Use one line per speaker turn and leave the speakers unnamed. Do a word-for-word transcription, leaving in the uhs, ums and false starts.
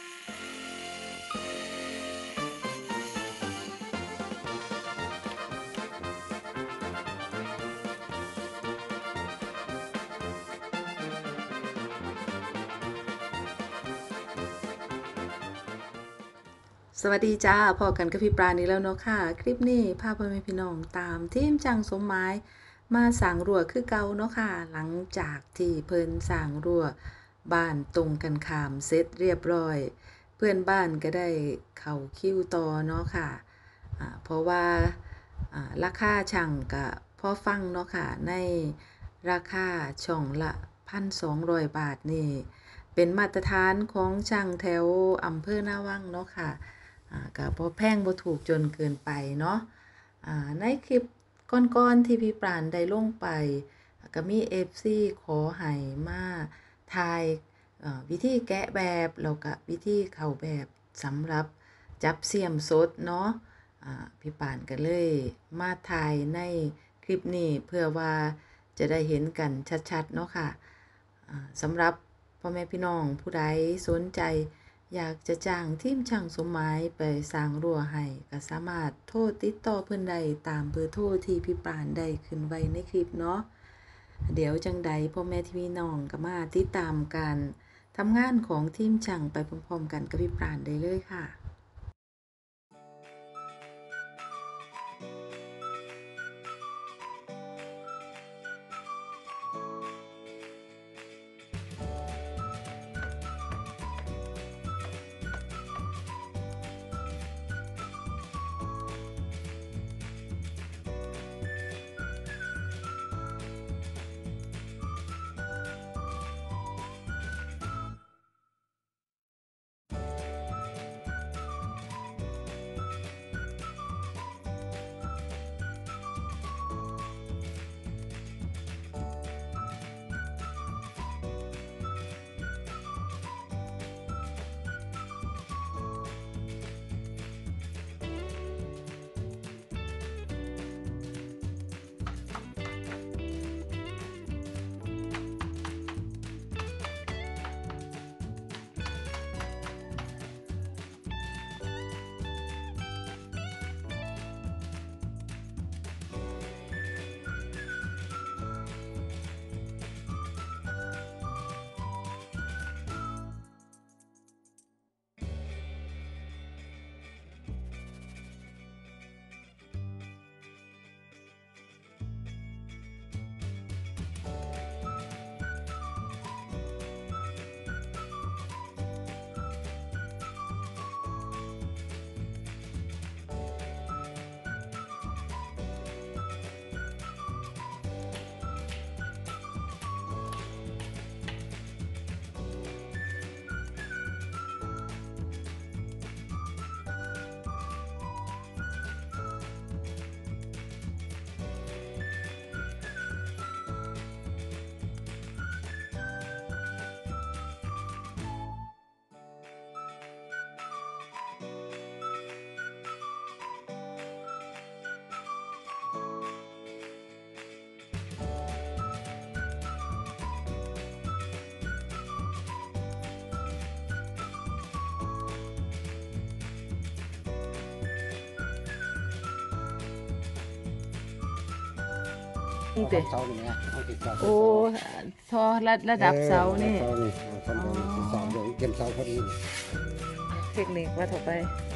สวัสดีจ้าพอกันกับพี่ปราณีแล้วเนาะค่ะคลิปนี้พาพ่อแม่พี่น้องตามทีมช่างสมหมายมาสร้างรั้วคือเก่าเนาะค่ะหลังจากที่เพิ่นสร้างรั้วบ้านตรงกันข้ามเสร็จเรียบร้อยเพื่อนบ้านก็ได้เข้าคิวต่อเนาะค่ะอ่าเพราะว่าอ่าราคาช่างก็พอฟังเนาะค่ะในราคาช่องละ หนึ่งพันสองร้อย บาทนี่เป็นมาตรฐานของช่างแถวอำเภอหน้าวังเนาะค่ะ อ่าก็บ่แพงบ่ถูกจนเกินไปเนาะอ่าในคลิปก่อนๆที่พี่ปราณได้ลงไปก็มี เอฟ ซี ขอให้มาถ่ายเอ่อวิธีแกะแบบแล้วก็วิธีเข้าแบบสำหรับจับเสียมสดเนาะอ่าพี่ปราณก็เลยมาถ่ายในคลิปนี้เพื่อว่าจะได้เห็นกันชัดๆเนาะค่ะอ่าสำหรับพ่อแม่พี่น้องผู้ใดสนใจอยากจะจ้างทีมช่างสมหมายไปสร้างรั้วให้ก็สามารถโทรติดต่อเพิ่นได้ตามเบอร์โทรที่พี่ปราณได้ขึ้นไว้ในคลิปเนาะเดี๋ยวจังใดพ่อแม่พี่น้องก็มาติดตามการทำงานของทีมช่างไปพร้อมๆกันกับพี่ปราณได้เลยค่ะนี่เตะ
เสานี่นะเอาติดเสา
โอ้ทอระระดับเสานี่
เสานี่เอาคอนโดนี่ติดเสาเดี๋ยวเก็บเสาพอดีนี่
เทคนิคว่าต่อไป